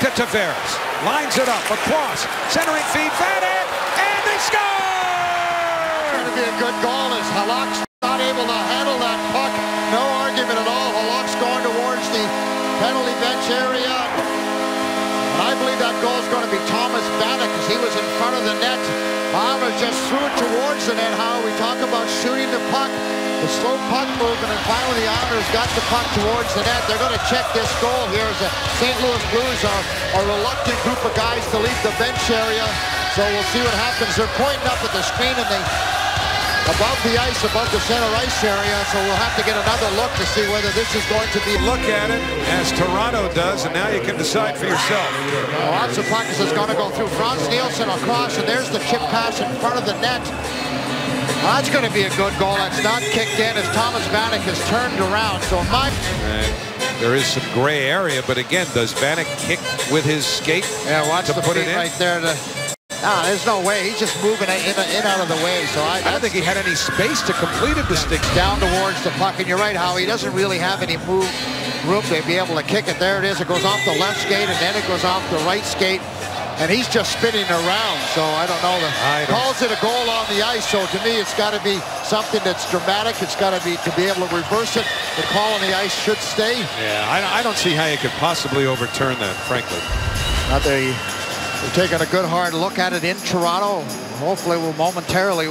to Tavares. Lines it up, across, centering feed, Vanek, and they score! It's going to be a good goal as Halak's not able to handle that puck. No argument at all. Halak's going towards the penalty bench area. And I believe that goal is going to be Thomas Vanek because he was in front of the net. Islanders just threw it towards the net. How we talk about shooting the puck, the slow puck movement, and finally the Islanders got the puck towards the net. They're going to check this goal here as the St. Louis Blues are a reluctant group of guys to leave the bench area. So we'll see what happens. They're pointing up at the screen and they above the ice, above the center ice area, so we'll have to get another look to see whether this is going to be... Look at it, as Toronto does, and now you can decide for yourself. Lots of puck is going to go through Franz Nielsen across, and there's the chip pass in front of the net. That's going to be a good goal. That's not kicked in as Thomas Vanek has turned around. So there is some gray area, but again, does Vanek kick with his skate? Yeah, watch to the put feet it in? right there. There's no way. He's just moving in out of the way. So I don't think he had any space to complete it. The stick down towards the puck, and you're right, Howie. He doesn't really have any room to be able to kick it. There it is. It goes off the left skate, and then it goes off the right skate. And he's just spinning around, so I don't know. Calls it a goal on the ice, so to me it's got to be something that's dramatic. It's got to be able to reverse it. The call on the ice should stay. Yeah, I don't see how you could possibly overturn that, frankly. They're taking a good hard look at it in Toronto. Hopefully we'll momentarily